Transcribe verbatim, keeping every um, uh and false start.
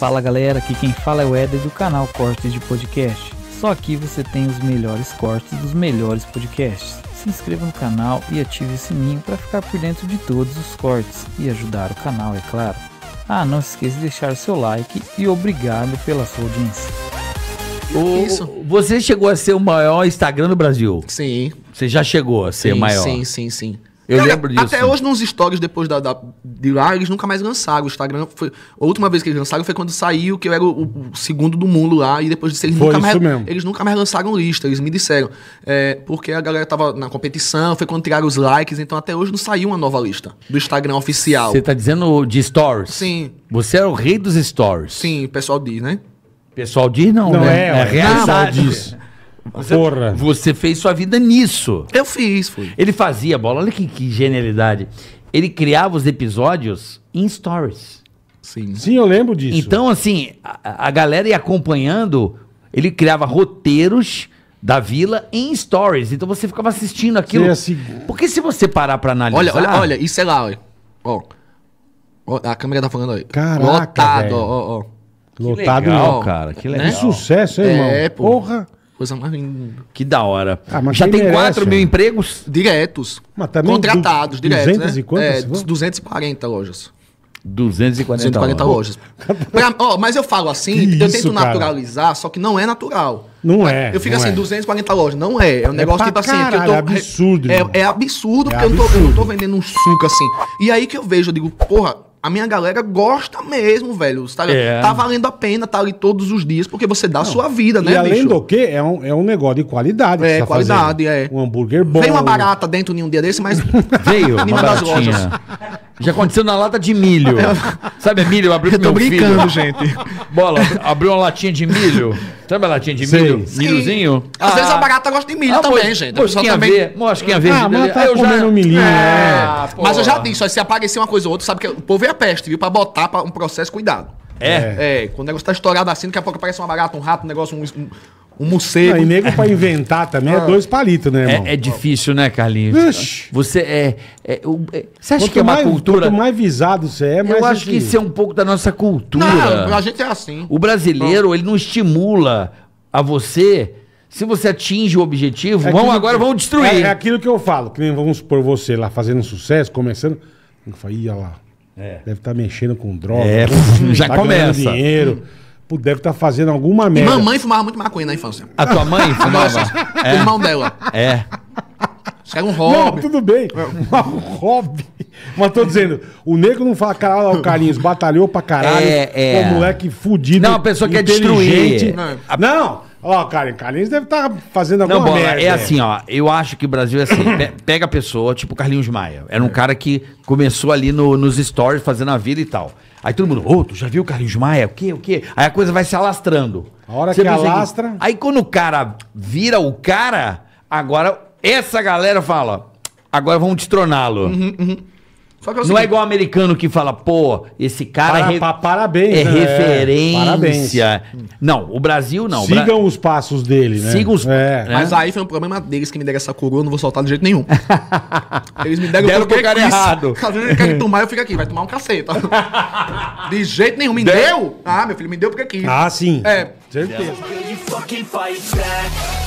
Fala galera, aqui quem fala é o Éder do canal Cortes de Podcast. Só aqui você tem os melhores cortes dos melhores podcasts. Se inscreva no canal e ative o sininho para ficar por dentro de todos os cortes e ajudar o canal, é claro. Ah, não se esqueça de deixar o seu like e obrigado pela sua audiência. O, Isso. Você chegou a ser o maior Instagram do Brasil? Sim. Você já chegou a ser sim, maior? Sim, sim, sim. Eu Cara, lembro disso. Até hoje, nos stories, depois da, da, de lá, eles nunca mais lançaram. O Instagram foi... A última vez que eles lançaram foi quando saiu, que eu era o, o segundo do mundo lá. E depois disso, eles, Foi nunca isso mais, mesmo. eles nunca mais lançaram lista. Eles me disseram. É, porque a galera tava na competição, foi quando tiraram os likes. Então, até hoje, não saiu uma nova lista do Instagram oficial. Você tá dizendo de stories? Sim. Você é o rei dos stories. Sim, o pessoal diz, né? Pessoal diz não, Não né? é, é realidade. disso. Você, Porra. você fez sua vida nisso. Eu fiz, fui. Ele fazia, bola, olha que, que genialidade. Ele criava os episódios em stories. Sim. Sim, eu lembro disso. Então, assim, a, a galera ia acompanhando, ele criava roteiros da vila em stories. Então você ficava assistindo aquilo. Você assim- Porque se você parar pra analisar... Olha, olha, olha, isso é lá, olha. Ó. Ó, a câmera tá falando aí. Caraca, Lotado, velho. ó, ó, ó. Lotado legal, não. cara, que Que legal. sucesso, hein, irmão? É, pô. Porra. Coisa mais linda. Que da hora. Ah, mas Já quem tem merece, quatro mil velho? empregos? Diretos. Mas também Contratados, du- diretos, duzentas né? e quantas, É, você falou? duzentas e quarenta lojas. duzentas e quarenta, duzentas e quarenta lojas. Pra- ó, mas eu falo assim, Que eu isso, tento cara? naturalizar, só que não é natural. Não é, Eu fico não assim, é. duzentas e quarenta lojas. Não é. É um É negócio pra tipo assim, que eu caralho, tô. é absurdo, É, irmão. é absurdo, É porque eu, não tô, eu não tô absurdo. vendendo um suco assim. E aí que eu vejo, eu digo, porra, a minha galera gosta mesmo, velho. Tá, É. tá valendo a pena estar ali todos os dias, porque você dá a sua vida, né, E além bicho? do que, é um, é um negócio de qualidade. que É, você tá qualidade, fazendo. é. Um hambúrguer bom. Veio uma barata dentro de um dia desse, mas. Veio, uma Nenhuma das lojas. baratinha. Já aconteceu na lata de milho. Sabe milho? Eu abri Eu pro tô meu brincando, filho. gente. Bola, abri- abriu uma latinha de milho. Sabe a latinha de Sei. milho? Sim. Milhozinho? Às vezes a barata gosta de milho Ah, também, pois- gente. A pois pessoa quem a também- ver, mostra quem a ver. Ah, mas tá comendo milhinho, Ah, é. pô. Mas eu já disse, ó, se aparecer uma coisa ou outra, sabe que o povo é a peste, viu? Pra botar pra um processo, cuidado. É? É, quando o negócio tá estourado assim, daqui a pouco aparece uma barata, um rato, um negócio, um, um, um morcego. Ah, e nego pra inventar também é dois palitos, né, irmão? É, é difícil, né, Carlinhos? Vixe. Você é, é, o- é- Você acha Quanto que é uma mais, cultura? Quanto mais visado você é, mais... Eu acho assim- que isso é um pouco da nossa cultura. Não, a gente é assim. O brasileiro, ele não estimula a você. Se você atinge o objetivo, É vamos aquilo agora, que- vamos destruir. É, é aquilo que eu falo, que nem vamos supor você lá fazendo sucesso, começando. Eu falo, ia lá. Deve estar mexendo com droga. É, deve já tá ganhando começa. dinheiro. Pô, deve estar fazendo alguma E merda. mamãe fumava muito maconha na infância. A tua mãe Nossa, fumava? o irmão dela. É. Isso era um Não, hobby. tudo bem. Mas um hobby. Mas tô dizendo, o nego não fala, caralho, ó, o Carlinhos batalhou pra caralho. É, é. Pô, moleque fudido. Não, a pessoa quer inteligente. destruir. Não, não. Ó, Carlinhos, Carlinhos deve estar fazendo alguma Não, bola, merda. é assim, ó. Eu acho que o Brasil é assim. pe- Pega a pessoa, tipo o Carlinhos Maia. Era um cara que começou ali no- nos stories, fazendo a vida e tal. Aí todo mundo, ô, tu já viu o Carlinhos Maia? O quê, o quê? Aí a coisa vai se alastrando. A hora Você que pensa que- alastra- Aí quando o cara vira o cara, agora essa galera fala, agora vamos destroná-lo. Só que é o Não é seguinte, igual o americano que fala, pô, esse cara Para- é, re- pa- parabéns, é né? referência. Não, o Brasil não. O Bra- Sigam os passos dele, né? Sigam os- É. né? Mas aí foi um problema deles que me deram essa coroa, eu não vou soltar de jeito nenhum. Eles me deram, Deram porque pro cara quis. errado. Às vezes ele quer tomar, eu fico aqui, vai tomar um caceta. De jeito nenhum. Me Deu? deu? Ah, meu filho, me deu porque quis. Ah, sim. É. Certeza. Will you fucking fight back?